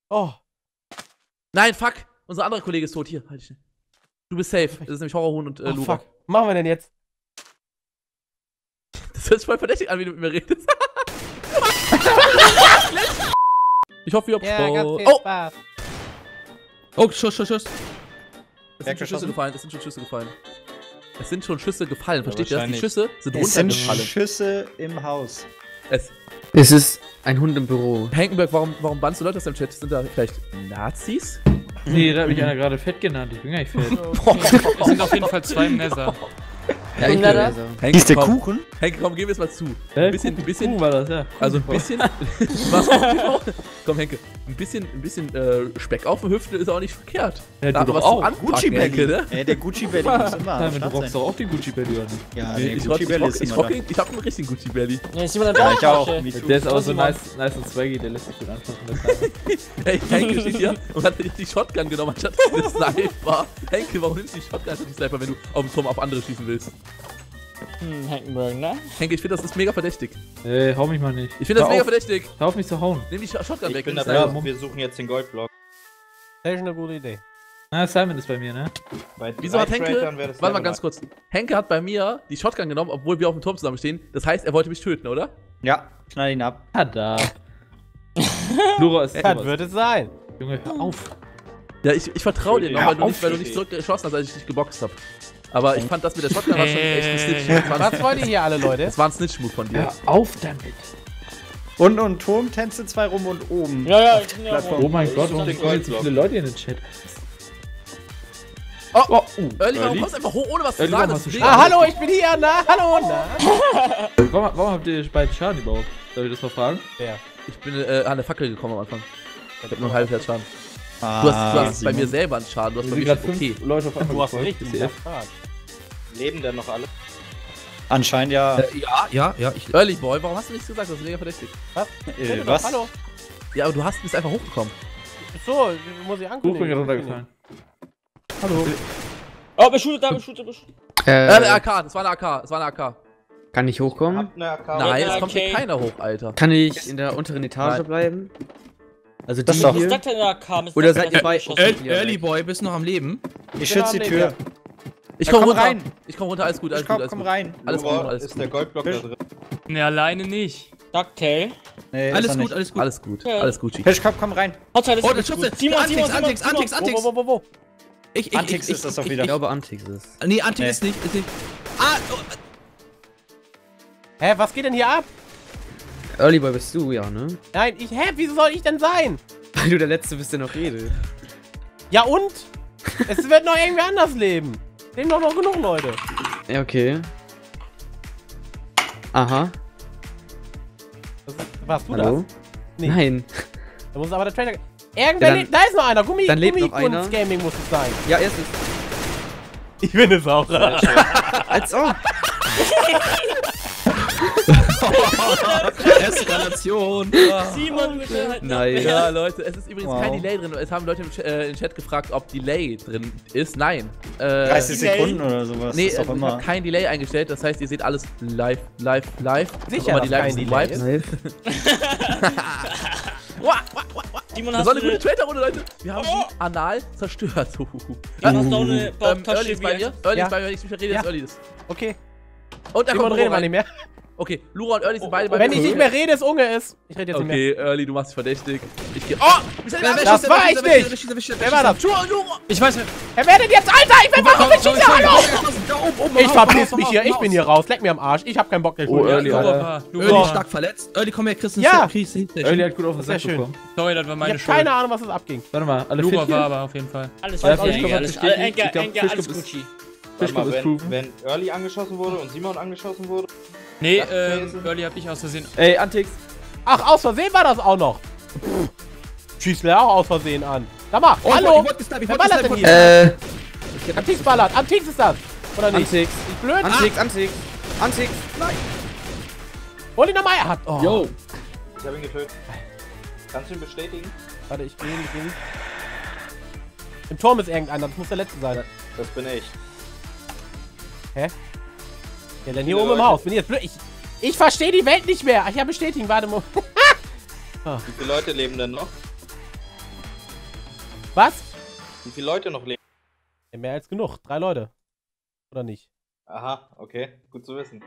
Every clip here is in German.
Oh. Nein, fuck. Unser anderer Kollege ist tot. Hier, halt dich. Du bist safe. Das ist nämlich Horrorhuhn und Lura. Fuck. Was machen wir denn jetzt? Das hört sich voll verdächtig an, wie du mit mir redest. Ich hoffe, ihr habt Ja, ganz Spaß. viel Oh! Spaß. Oh, Schuss. Es sind schon Schüsse gefallen. Es sind schon Schüsse gefallen. Versteht ihr das? Die Schüsse sind Es sind runtergefallen. Schüsse im Haus. Es ist ein Hund im Büro. Hankenberg, warum bannst du Leute aus deinem Chat? Sind da vielleicht Nazis? Nee, da hat mich einer gerade fett genannt. Ich bin gar nicht fett. Es sind auf jeden Fall 2 im Nether. Ja, ich das? Hanke, Ist der komm, Kuchen? Hanke, komm, gib mir jetzt mal zu. Hä? Ein bisschen, war das, ja. also ein bisschen. Was? Komm, Henke, ein bisschen Speck auf den Hüften ist auch nicht verkehrt. Ja, Da du was doch zu auch. anpacken, Gucci Henke, Belly. ne? Der Gucci Belly muss immer am Nein, du Start rockst sein. doch auch den Gucci Belly, oder nicht? Ja, Nee, der ich Gucci Belly ist immer da. hab einen richtigen Gucci Belly. Ja, ist jemand Ja, da? ich auch. Der ist auch so nice und swaggy, der lässt sich gut anfassen. Hey, Henke steht hier und hat die Shotgun genommen anstatt des Sniper. Henke, warum nimmst du die Shotgun anstatt die Sniper, wenn du auf dem Turm auf andere schießen willst? Hackenberg, ne? Henke, ich finde, das ist mega verdächtig. Ey, hau mich mal nicht. Ich finde das Hör mega auf. verdächtig. Hör auf mich zu hauen. Nimm die Shotgun weg. Ich bin nimm die dabei, Sniper. wir suchen jetzt den Goldblock. Das ist eine gute Idee. Ah, Simon ist bei mir, ne? Bei Wieso hat Henke, Tradern wäre das warte mal Level ganz kurz, Henke hat bei mir die Shotgun genommen, obwohl wir auf dem Turm zusammenstehen. Das heißt, er wollte mich töten, oder? Ja, knall ihn ab. Ah, da. Lura ist Das sowas. wird es sein. Junge, hör auf. Ja, ich vertraue dir noch, Ja, weil du nicht zurückgeschossen hast, als ich dich geboxt habe. Aber ich fand das mit der Shotgun war schon echt ein Snitch. Was wollt ihr hier alle, Leute? Das war ein Snitch-Move von dir. Hör auf damit. Und Turmtänze 2 rum und oben. Ja, ich bin ja Plattform. Oh mein Gott, such warum den kommen jetzt so Goldblock. viele Leute in den Chat? Oh, Early, warum Early? kommst du einfach hoch, ohne was zu Early, sagen? warum Das hast ist du mega. Ah, hallo, ich bin hier, na? Hallo, na? Warum habt ihr beiden Schaden überhaupt? Darf ich das mal fragen? Wer? Ich bin an der Fackel gekommen am Anfang. Ich hab nur ein halbes Herz Schaden. Ah, Du hast bei Simon. mir selber einen Schaden, du hast bei Wir mir sind schon gerade okay. 5 Leute auf einmal Du hast gefolgt. richtig DCF. Schaden. Leben denn noch alle? Anscheinend ja. Ja. Early Boy, warum hast du nichts gesagt? Das ist mega verdächtig. Was? Hallo. Ja, aber du bist einfach hochgekommen. So, muss ich Buch angucken. bin gerade runtergefallen. Hallo. Oh, beschuldet. Eine AK, das war eine AK, das war eine AK. Kann ich hochkommen? Habt eine AK? Nein, ja, es kommt hier okay. keiner hoch, Alter. Kann ich in der unteren Etage Nein. bleiben? Also Das die doch. hier? denn da kam? Oder seid ihr bei Early Boy, bist noch am Leben? Ich schütze die Tür. Ich Ja, komm komm runter. rein. Ich komm runter, alles gut, alles Ich gut, komm, alles komm gut. rein. Alles gut, Lura, alles ist gut. der Goldblock da drin? Ne, alleine nicht. Ducktail. Nee, Alles ist er gut, nicht. alles gut. Alles gut, Ja. alles Gucci. Hirsch, komm rein. Hotzeit ist Oh, der nicht Schutz. gut. Simon, Antix. Wo? Antix ist das doch Ich wieder. glaube, Antix ist. Nee, Antix Nee. ist nicht. Ist nicht. Ah, oh, Hä, was geht denn hier ab? Early Boy bist du, ja, ne? Nein, wieso soll ich denn sein? Weil du der Letzte bist, der noch redet. Ja und? Es wird noch irgendwer anders leben. Leben doch noch genug Leute. Ja, okay. Aha. Warst du Hallo? das? Nee. Nein. Da muss aber der Trailer... Irgendwer Ja, dann- lebt... Da ist noch einer. dann lebt noch einer. Gummikunst-Gaming muss es sein. Ja, erstes. Ich bin es auch. Als ob. Eskalation. Simon, bitte halt. Nein. Ja, Leute, es ist übrigens Wow. kein Delay drin. Es haben Leute im Chat gefragt, ob Delay drin ist. Nein. 30 Sekunden oder sowas. Nee, ist doch ich immer. habe kein Delay eingestellt. Das heißt, ihr seht alles live. Sicher, Aber die dass Live kein sind Delay Vibes. Live. Simon, Das hast war du eine gute eine... Traitor-Runde, Leute. Wir haben sie anal zerstört. Simon, hast du auch eine Early Bauchtasche ist bei mir. wie... Early Ja. ist bei mir, wenn ich nicht rede, Ja. ist Early das. Okay. Und da Simon, kommt reden wir rein. nicht mehr. Okay, Lura und Early sind beide bei Wenn mir. ich nicht mehr rede, ist Unge ist. Ich rede jetzt nicht mehr. Okay, Early, du machst dich verdächtig. Ich geh. Oh! Das war ich nicht! Wer war das? Ich weiß nicht. Wer werdet jetzt, Alter? Ich bin warum ich schieße, hallo! Ich verpiss mich hier, ich bin hier raus. Leck mir am Arsch. Ich hab keinen Bock, der Oh, Schule. Early, Ich Alter. Early stark verletzt. Early, komm her, Chris. Ja. Early hat gut auf den Sehr Sack schön. bekommen. Sorry, das war meine hab Schuld. keine Ahnung, was das abging. Warte mal, alle Lura fit war hier? aber auf jeden Fall. Alles Ja, okay, Fischkopf hat alles bestätigt. Ich glaub, alles Fischkopf ist- Gucci. Warte mal, Fischkopf ist proven. wenn Early angeschossen wurde und Simon angeschossen wurde? Nee, Ja, Early hab ich aus Versehen. Ey, Antix. Ach, aus Versehen war das auch noch. Schießt mir auch aus Versehen an. Sag mal, Oh, hallo! ich wollte gesniped, Wer ballert denn hier? Äh, Antix ballert. Antix ist das. Oder nicht? Antix. Ich blöd. Antix. Hol ihn nochmal. Er hat. Oh. Yo. Ich hab ihn getötet. Kannst du ihn bestätigen? Warte, ich geh nicht. Im Turm ist irgendeiner. Das muss der letzte sein. Das bin ich. Hä? Ja, dann hier oben im Haus. Bin ich jetzt blöd. Ich verstehe die Welt nicht mehr. Ach ja, bestätigen. Warte mal. Wie viele Leute leben denn noch? Was? Wie viele Leute noch leben? Ja, mehr als genug. 3 Leute. Oder nicht? Aha, okay. Gut zu wissen.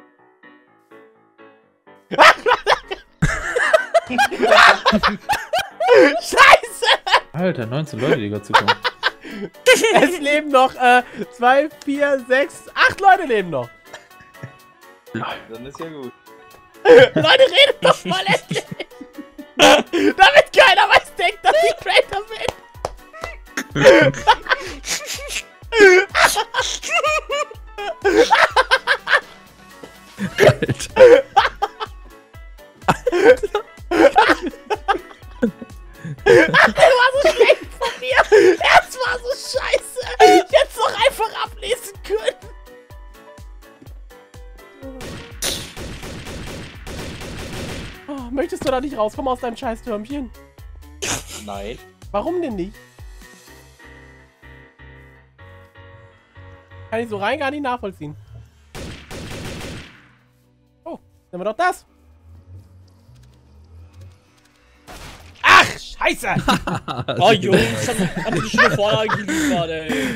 Scheiße! Alter, 19 Leute, die gerade zukommen. Es leben noch 2, 4, 6, 8 Leute leben noch. Dann ist ja gut. Leute, redet doch mal endlich! Damit keiner was denkt, dass ich Traitor bin! Das war so schlecht von mir! Das war so scheiße! Ich hätte es doch einfach ablesen können! Oh, möchtest du da nicht rauskommen aus deinem scheiß Türmchen? Nein. Warum denn nicht? Kann ich so rein gar nicht nachvollziehen. Oh, nehmen wir doch das. Ach, scheiße! Oh Jungs, hab ich schon eine Vorlage geliefert, ey.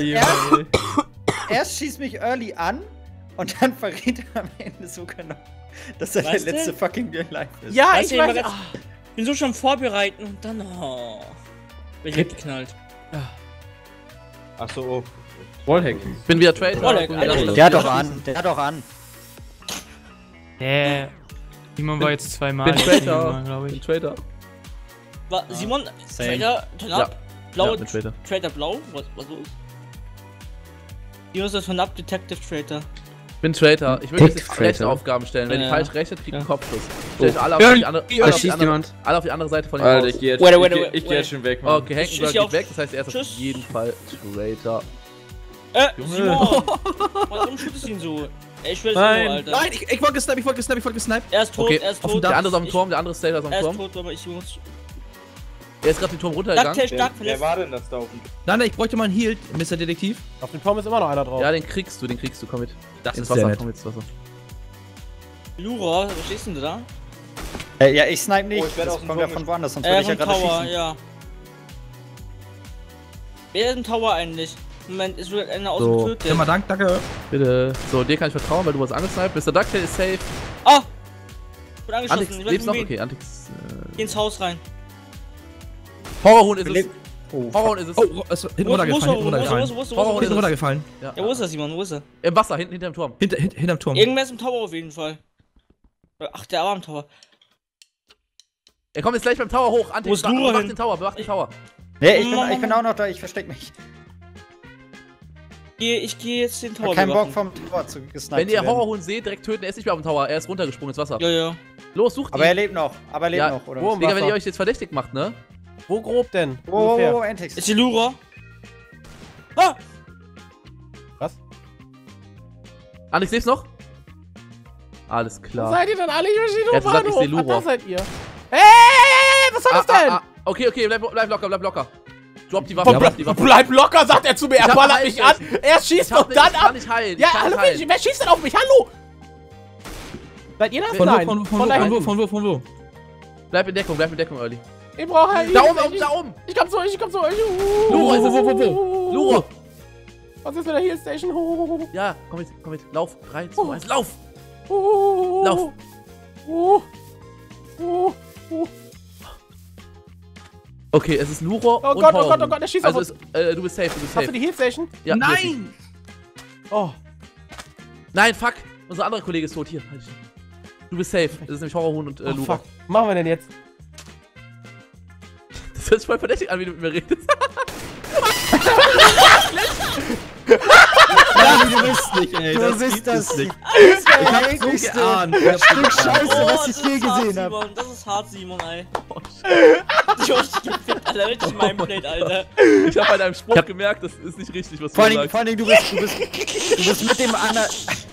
Erst schießt mich Early an und dann verrät er am Ende so genau, dass er Weißt der du? letzte fucking Real Life ist. Ja, Weißt ich du, weiß. ich bin so schon vorbereiten und dann, bin ich weggeknallt. Achso, oh. Wallhacking. Ich bin wieder Traitor. Wallhack, Ich bin wieder Alter. Traitor. Der hat doch an, der hat doch an. Simon war jetzt zweimal. Bin Traitor. glaube Ich bin ich. Traitor. Simon, Same. Trader, turn Ja. up, blau, Ja, bin Traitor. Trader blau, was so ist. Simon ist das turn up, Detective Trader. Ich bin Traitor. Ich will jetzt Traitor. schlechte Aufgaben stellen. Wenn Ja. die falsch rechnet, kriegt einen Ja. Kopfschuss. Stellt alle auf die andere, alle auf die schießt andere, jemand. alle auf die andere Seite von dem Alter, Haus. ich geh jetzt, Wait, ich wait, geh- wait, ich geh wait. jetzt schon weg, Mann. Okay, Hackenberg Ich auch. geht weg, das heißt, er ist auf Tschüss. jeden Fall Traitor. Junge. Simon! Warum schüttest du ihn so? Ey, ich will Nein. so, Alter. Nein, ich wollte gesniped, ich wollte gesniped, ich wollte gesniped. Er ist tot, Okay, er ist auf dem tot. Dach. Der andere ist auf dem Ich- Turm, der andere Traitor ist auf Er dem ist Turm. tot, aber ich muss... Er ist gerade den Turm runtergegangen. Ducktail stark Wer verletzt. war denn das da oben? Nein, ich bräuchte mal einen Heal, Mr. Detektiv. Auf dem Turm ist immer noch einer drauf. Ja, den kriegst du, komm mit. Das Ins ist sehr Wasser, nett. komm ins Wasser. Lura, was stehst denn du da? Ja, ich snipe nicht. Oh, ich werd das aus dem kommt ja Turm von woanders, sonst würde ich ja Vom gerade Tower, schießen. ja. Wer ist im Tower eigentlich? Moment, es wird einer So. ausgetötet. Ja, mal danke. Bitte. So, dir kann ich vertrauen, weil du was angesniped. Mr. Ducktail ist safe. Ah! Wird angeschossen, Antix, ich lebst weiß noch? nicht wen. Okay, Antix. Geh ins Haus rein. Horrorhuhn ist es. Lebt- Oh, Horrorhuhn ist es. Oh, ist hinten runtergefallen, hinten runtergefallen. Horrorhuhn Hinten ist es. runtergefallen. Ja. Ja, wo ist er, Simon? Wo ist er? Im Wasser, hinterm Turm. Hinterm Turm. Irgendwer ist im Tower auf jeden Fall. Ach, der war im Tower. Er kommt jetzt gleich beim Tower hoch. Wo Antix, ist Lura bewacht hin? den Tower, bewacht den Tower. Nee, ich bin auch noch da, ich versteck mich. Ich geh jetzt den Ich Tower hab keinen Bock bewachen. vom Tor zu gesniped Wenn ihr zu werden. Horrorhuhn seht, direkt töten. Er ist nicht mehr auf dem Tower. Er ist runtergesprungen ins Wasser. Ja, ja. Los, sucht ihn. Aber er lebt noch, Ja, oder? wo? Digga, wenn Wasser. ihr euch jetzt verdächtig macht, ne? Wo grob denn? Oh, Ungefähr. Antix. Ist die Lura? Ah! Was? Antix, lebst noch? Alles Wo klar. seid ihr denn alle? Ich verstehe nur Er hat gesagt, ich Bahnhof. seh Lura. Da seid ihr. Hey, was soll das denn? Okay, bleib locker, bleib locker. Drop die Waffe, drop die Waffe. Bleib locker, sagt er zu mir. Er hab ballert einen mich an. Er schießt und dann Ich kann ab. nicht heilen. Ja, ich kann hallo, nicht heilen. wer schießt denn auf mich? Hallo! Seid ihr das? Von Nein. wo, da hinten. von wo? Bleib in Deckung, Early. Ich brauche halt. Da oben. Ich komm zu euch, Lura ist es. Lura. Was ist mit der Heal Station? Ja, komm mit. Lauf. 3, 2, 1, lauf. Lauf. Okay, es ist Lura Oh und Gott, Horrorhuhn. der schießt Also auf uns. du bist safe, Hast du die Heal Station? Ja, Nein! Oh. Nein, fuck. Unser anderer Kollege ist tot. Hier, halt dich. Du bist safe. Das ist nämlich Horrorhuhn und Oh, Lura. fuck. Was machen wir denn jetzt? Das hört sich voll verdächtig an, wie du mit mir redest. Du bist nicht, ey. Du bist das nicht. ekligste geahnt. Stück Scheiße, was ich das je ist hart, gesehen habe. Simon. Das ist hart, Simon, ey. Ich hab dich gefickt, Alter. Richtig Mindplate, Alter. Ich hab bei deinem Spruch gemerkt, das ist nicht richtig, was Vor du allen sagst. Dingen, du bist mit dem anderen.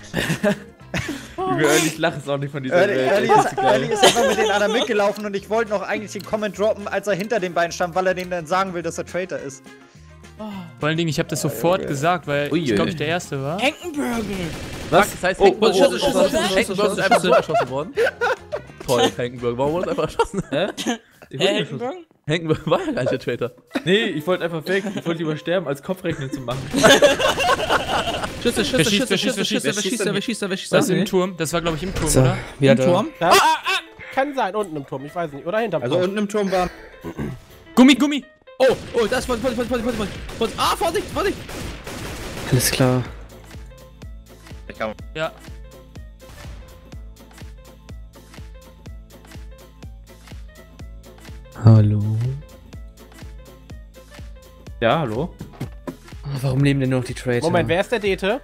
Ich lache es auch nicht von dieser Welt. Early Das ist geil. ist einfach mit den anderen mitgelaufen und ich wollte noch eigentlich den Comment droppen, als er hinter den beiden stand, weil er denen dann sagen will, dass er Traitor ist. Vor allen Dingen, ich habe das sofort gesagt, weil ich glaube, ich der Erste war. Hänkenbergen. Was? Das heißt, Oh, Hänkenberg Schuss. ist einfach so erschossen worden? Toll, Hänkenberg. Warum wurde es einfach erschossen? Hä? Ich wurde geschossen. Hänkenbergen? Henken war ja gar nicht der Traitor. Nee, ich wollte einfach weg. Ich wollte lieber sterben, als Kopfrechnen zu machen. Schüsse, Wer schießt wer schießt da? Das ist im Turm. Das war, glaube ich, im Turm, So, oder? wieder Im da. Turm? Kann sein, unten im Turm, ich weiß nicht. Oder hinterm Also Turm. unten im Turm war. Gummi! Oh, das ist Vorsicht. Ah, Vorsicht! Alles klar. Ja. Hallo. Ja, hallo? Warum leben denn nur noch die Traitor? Moment, wer ist der Dete?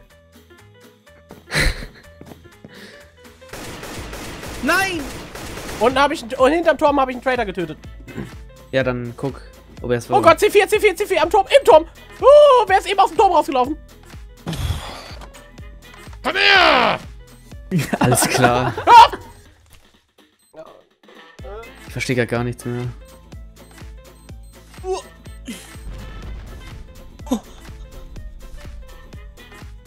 Nein! Unten habe ich, und hinterm Turm habe ich einen Traitor getötet. Ja, dann guck, ob er es war. Oh Gott, C4, am Turm, im Turm. Wer ist eben aus dem Turm rausgelaufen? Alles klar. Ich verstehe gar nichts mehr.